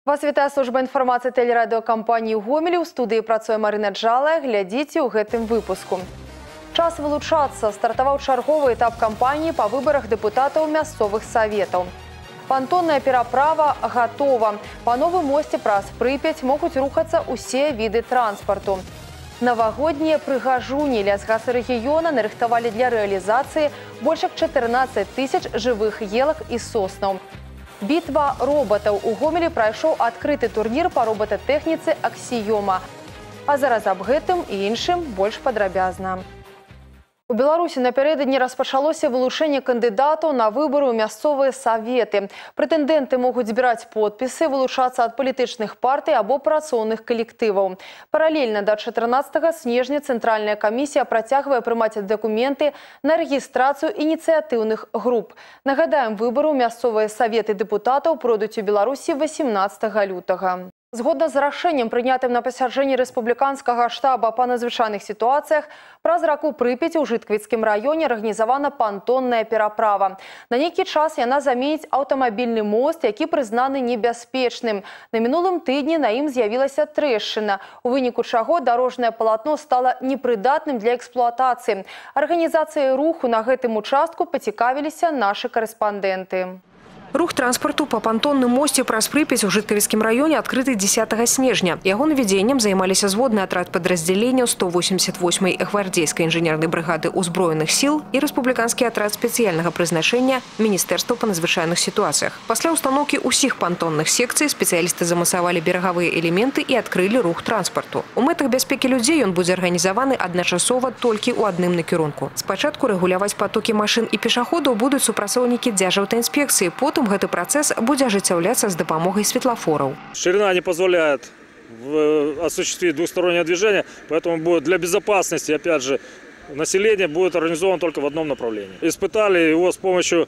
Вас вітае служба інфармацыі тэлерадыёкампаніі «Гомель». У студыі працуе Марына Джалая. Глядзіце ў гэтым выпуску. Час вылучацца. Стартаваў чарговы этап кампаніі па выбарах дэпутатаў мясцовых саветаў. Пантонная пераправа гатова. Па новым мосце праз Прыпяць могуць рухацца ўсе віды транспарту. Навагоднія прыгажуні лясгасы рэгіёна нарыхтавалі для рэалізацыі больш як 14 000 жывых елак і соснаў. Бітва роботаў. У Гомелі прайшоў адкрыты турнір па робататэхніцы «Аксіёма». А зараз аб гэтым і іншым больш падрабязна. У Беларусі напярэдадні распачалося вылучэнне кандыдатаў на выбары ў мясцовыя саветы. Прэтэндэнты могуць збіраць подпісы, вылучацца ад палітычных партый або працоўных калектываў. Паралельна да 14 снежня Цэнтральная камісія працягвае прымаць дакументы на рэгістрацыю ініцыятыўных груп. Нагадаем, выбары ў мясцовыя саветы дэпутатаў пройдуць у Беларусі 18 лютага. Згодна з рашэннем, прынятым на пасяджэнні рэспубліканскага штаба па надзвычайных сітуацыях, праз раку Прыпяць у Жыткавіцкім раёне арганізавана пантонная пераправа. На нейкі час яна заменіць аўтамабільны мост, які прызнаны небяспечным. На мінулым тыдні на ім з'явілася трэшчына, у выніку чаго дарожнае палатно стала непрыдатным для эксплуатацыі. Арганізацыяй руху на гэтым участку пацікавіліся нашы карэспандэнты. Рух транспорту по пантонным мосце праз Прыпяць у Жыткавіцкім раёне адкрыты 10 снежня. Яго наведзеннем займаліся зводны атрад падраздзялення 188-й гвардзейскай інжынернай брыгады ўзброеных сіл і рэспубліканскі атрад спецыяльнага прызначэння Міністэрства па надзвычайных сітуацыях. Пасля ўстаноўкі ўсіх пантонных секцый спецыялісты замасавалі берагавыя элементы і адкрылі рух транспарту. У мэтах бяспекі людзей ён будзе арганізаваны адначасова толькі ў адным накірунку. Спачатку рэгуляваць потокі машын і пешаходаў будуць супрацоўнікі дзяржаўтаінспекцыі, потым этот процесс будет ажыццяўляцца с допомогой светлофоров. Ширина не позволяет осуществить двухстороннее движение, поэтому будет для безопасности, опять же, население будет организовано только в одном направлении. Испытали его с помощью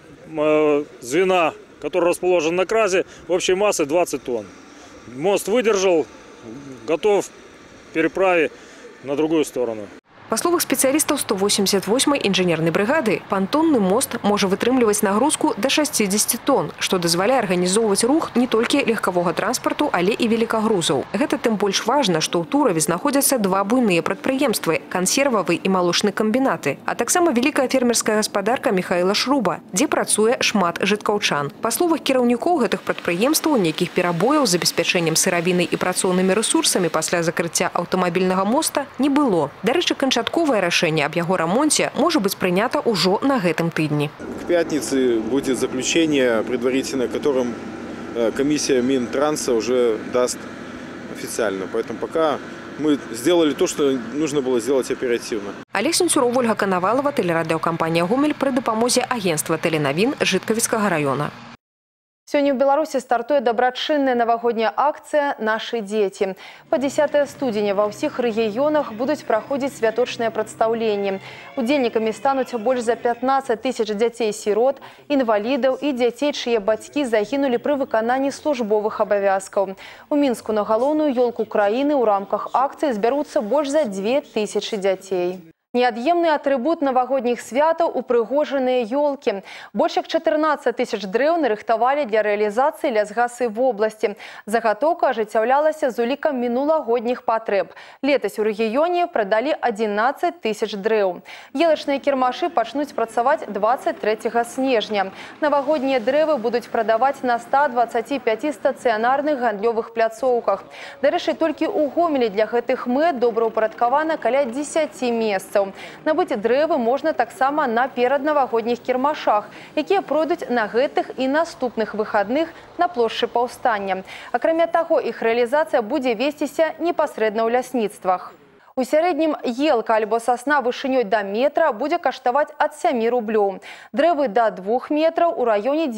звена, который расположен на кразе, общей массой 20 тонн. Мост выдержал, готов к переправе на другую сторону. Па словах спецыялістаў 188-й інжынернай брыгады, пантонны мост можа вытрымліваць нагрузку да 60 тонн, што дазваляе арганізоўваць рух не толькі легкавога транспарту, але і велікагрузаў. Гэта тым больш важна, што ў Тураве знаходзяцца два буйныя прадпрыемствы – кансервавы і малочны камбінаты, а таксама вялікая фермерская гаспадарка Міхаіла Шруба, дзе працуе шмат жыткаўчан. Па словах кіраўнікоў гэтых прадпрыемстваў, нейкіх перабояў з забеспячэннем сыравінай і працоўнымі рэсурсамі пасля закрыцця аўтамабільнага моста не было. Дарэчы, канчатковае рашэнне аб яго рамонце можа быць прынята ўжо на гэтым тыдні. К пятнице будет заключение, предварительно которым комиссия Минтранса уже даст официально. Поэтому пока мы сделали то, что нужно было сделать оперативно. Олег Сенцюров, Ольга Коновалова, тэлерадыёкампанія «Гомель» пры дапамозе агентства тэленавін Жыткавіцкага раёна. Сёння ў Беларусі стартуе дабрачынная навагодняя акцыя «Нашы дзеці». Па 10 студзеня ва ўсіх рэгіёнах будуць праходзіць святочныя прадстаўленні. Удзельнікамі стануць больш за 15 000 дзяцей-сірот, інвалідаў і дзяцей, чые бацькі загінулі пры выкананні службовых абавязкаў. У Мінску на галоўную ёлку краіны ў рамках акцыі збяруцца больш за 2000 дзяцей. Неад'емны атрыбут навагодніх святаў – упрыгожаныя ёлкі. Больш як 14 000 дрэў нарыхтавалі для рэалізацыі лясгасы в обласці. Загатоўка ажыццяўлялася з улікам мінулагодніх патрэб. Летась у рэгіёне прадалі 11 000 дрэў. Елачныя кірмашы пачнуць працаваць 23 снежня. Навагоднія дрэвы будуць прадаваць на 125 стацыянарных гандлёвых пляцоўках. Дарэчы, толькі ў Гомелі для гэтых мэт добраўпарадкавана каля 10 месцаў. Набыць дрэвы можна таксама на пераднавагодніх кірмашах, якія пройдуць на гэтых і наступных выхадных на плошчы Паўстання. Акрамя таго, іх рэалізацыя будзе весціся непасрэдна ў лясніцтвах. У сярэднім елка альбо сасна вышынёй да метра будзе каштаваць ад 7 рублёў. Дрэвы да 2 метраў у раёне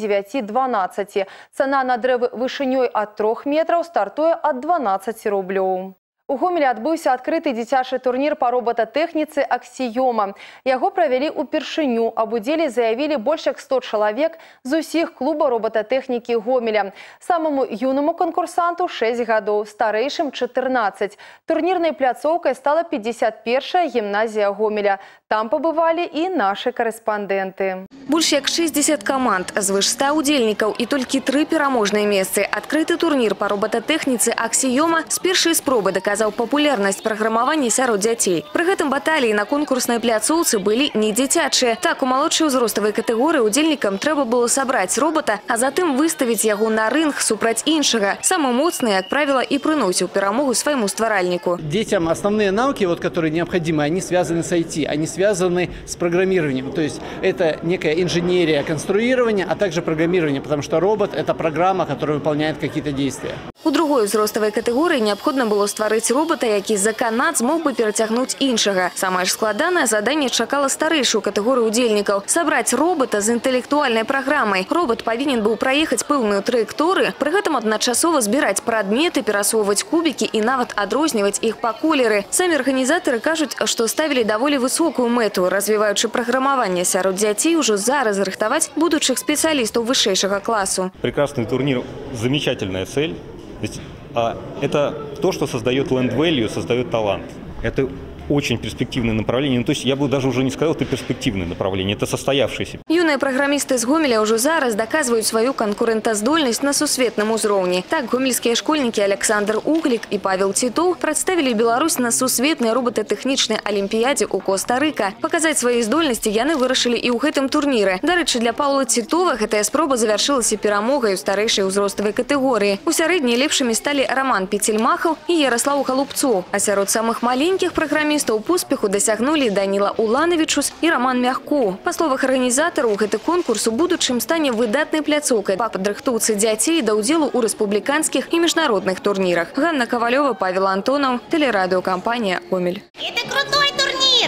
9-12. Цана на дрэвы вышынёй ад 3 метраў стартуе ад 12 рублёў. У Гомелі адбыўся адкрыты дзіцячы турнір па робататэхніцы «Аксіёма». Яго правялі ўпершыню. Аб удзеле заявілі больш як 100 чалавек з усіх клуба робататэхнікі Гомеля. Самаму юнаму канкурсанту 6 гадоў, старэйшым 14. Турнірнай пляцоўкай стала 51-я гімназія Гомеля. Там побывали и наши корреспонденты. Больше як 60 команд, звыш 100 удзельнікаў и только 3 пераможныя месцы. Открытый турнир по робототехнице «Аксиома» с першай спробы доказал популярность программования сярод дзяцей. При гэтым баталии на конкурсной пляцоўцы были не дзіцячыя. Так, у малодшай узроставай катэгорыі удзельнікам трэба было собрать робота, а затым выставить яго на рынг супраць іншага. Самый моцны, как правило, и приносил перамогу своему стваральнику. Детям основные навыки, которые необходимы, они связаны с IT, они связаны с программированием. То есть это некая инженерия конструирования, а также программирование, потому что робот – это программа, которая выполняет какие-то действия. У другой узроставай катэгорыі необходимо было стварыць робота, які за канат смог бы перацягнуць іншага. Самае ж складанае заданне чакала старэйшую катэгорыю удзельнікаў – сабраць робота з інтэлектуальнай праграмай. Робот павінен быў праехаць пэўную траекторыю, пры гэтым адначасова збіраць прадметы, перасоўваць кубікі і нават адрозніваць іх па колеры. Самі арганізатары кажуць, што ставілі даволі высокую мэту, развіваючы праграмаванне сярод дзяцей ўжо зараз рыхтаваць будучых спецыялістаў вышэйшага класу. Прекрасный турнир, замечательная цель. Это то, что создает land value, создает талант. Это очень перспективное направление. Ну, то есть я бы даже уже не сказал, это перспективное направление, это состоявшееся. Юные программисты з Гомеля уже зараз доказывают свою конкурентоздольность на сусветном узроўні. Так, гомельские школьники Александр Углик и Павел Титов представили Беларусь на сусветной робототехничной олимпиаде у Коста-Рика. Показать свои здольности яны вырашылі и ў гэтым турнире. Дарэчы, для Павла Титова гэтая спроба завершилась перамогай у старэйшай узроставай катэгорыі. У сярэдняй лепшымі стали Роман Петельмахов и Ярослав Голубцов. А сярод самых маленьких программистов успеху досягнули Данила Улановичус и Роман Мягко. По словах организаторов, гэты конкурс у будучым стане выдатнай пляцоўкай па падрыхтоўцы дзяцей да ўдзелу у рэспубліканскіх і міжнародных турнірах. Ганна Ковалева, Павел Антонов, телерадиокомпания «Гомель». Это крутой турнир!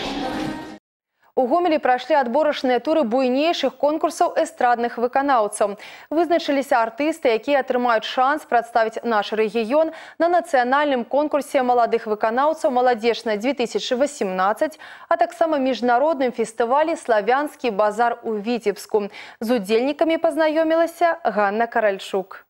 У Гомелі прайшлі адборачныя туры буйнейшых конкурсаў эстрадных выканаўцаў. Вызначыліся артысты, якія атрымаюць шанс прадставіць наш рэгіён на нацыянальным конкурсе маладых выканаўцаў «Маладзечна-2018», а таксама міжнародным фестывалі «Славянскі базар» у Віцебску. З удзельнікамі пазнаёмілася Ганна Каральчук.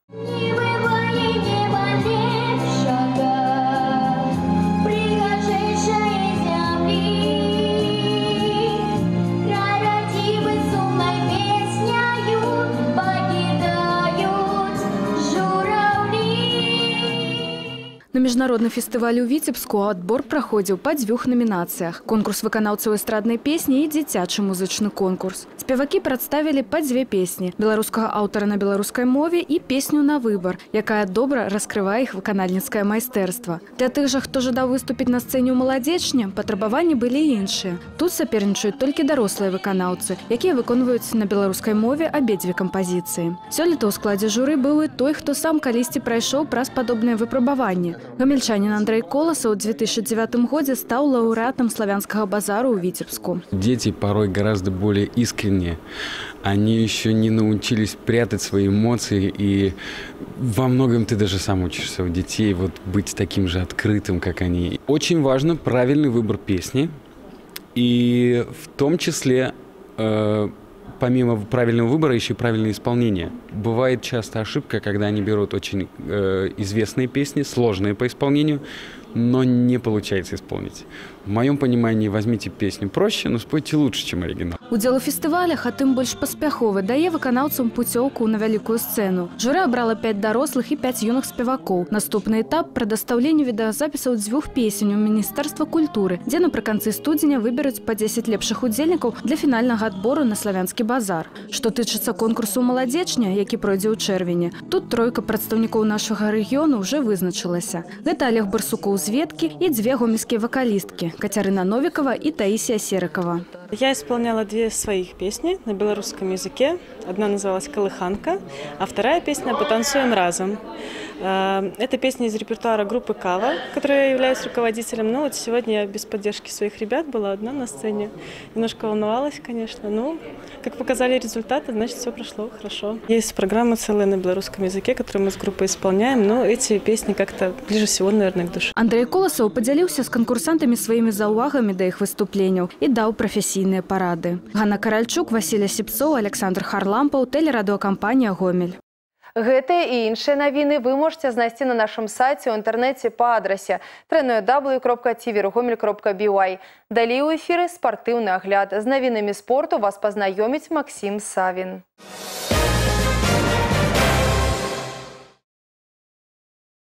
На міжнародным фестывалі ў Віцебску адбор праходзіў па 2 намінацыях. Конкурс выканаўцаў эстраднай песні і дзіцячы музычны конкурс. Спевакі прадставілі па 2 песні – беларускага аўтара на беларускай мове і песню на выбар, якая добра раскрывае іх выканальніцкае майстэрства. Для тых жа, хто жадаў выступіць на сцэне ў маладзечне, патрабаванні былі іншыя. Тут сапернічаюць толькі дарослыя выканаўцы, якія выконваюць на беларускай мове абедзве кампазіцыі. Сёлета ў складзе журы быў і той, хто сам калісьці прайшоў праз падобныя выпрабаванні. Гомельчанин Андрей Колосов в 2009 году стал лауреатом славянского базара у Витебску. Дети порой гораздо более искренние. Они еще не научились прятать свои эмоции, и во многом ты даже сам учишься у детей быть таким же открытым, как они. Очень важно правильный выбор песни, и в том числе помимо правильного выбора еще и правильное исполнение. Бывает часто ошибка, когда они берут очень известные песни, сложные по исполнению, но не получается исполнить. В моем понимании, возьмите песню проще, но спойте лучше, чем оригинал. Удзел у фестывалях, а тым больш паспяховы, дае выканаўцам пуцёўку на вялікую сцэну. Журы абрала 5 дарослых і 5 юных спевакоў. Наступны этап – прадастаўленне відэазапісаў 2 песень у Міністэрства культуры, дзе напрыканцы студзеня выберуць па 10 лепшых удзельнікаў для фінальнага адбору на славянскі базар. Што тычыцца конкурсу «Маладзечня», які пройдзе ў чэрвені, тут 3 прадстаўнікоў нашага рэгіёну ўжо вызначылася. Гэта Олег Барсукоў з Веткі і 2 гомельскія вакалісткі – Катерина Новикова и Таисия Серыкова. Я исполняла 2 своих песни на белорусском языке. Одна называлась «Колыханка», а вторая песня «Потанцуем разом». Это песня из репертуара группы «Кава», которой я являюсь руководителем. Но вот сегодня я без поддержки своих ребят была одна на сцене. Немножко волновалась, конечно. Но, как показали результаты, значит, все прошло хорошо. Есть программа целая на белорусском языке, которую мы с группой исполняем, но эти песни как-то ближе всего, наверное, к душе. Андрей Колосов поделился с конкурсантами своими заўвагамі до их выступлений и дал профессийные парады. Ганна Каральчук, Василий Сипцов, Александр Харлампов, телерадиокомпания «Гомель». Гэтыя і іншыя навіны вы можете знайсці на нашым сайце ў інтэрнэце па адрасе www.tvrgomel.by. Далей у эфіры спартыўны агляд. З навінамі спорту вас пазнаёміць Максім Савін.